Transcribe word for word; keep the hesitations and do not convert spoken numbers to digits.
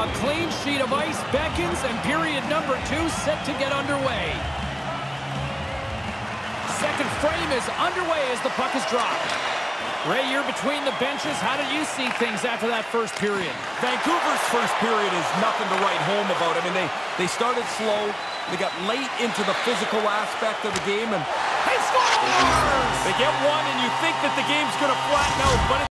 A clean sheet of ice beckons, and period number two set to get underway. Second frame is underway as the puck is dropped. Ray, you're between the benches. How did you see things after that first period? Vancouver's first period is nothing to write home about. I mean, they, they started slow. They got late into the physical aspect of the game, and They score! they get one, and you think that the game's going to flatten out, but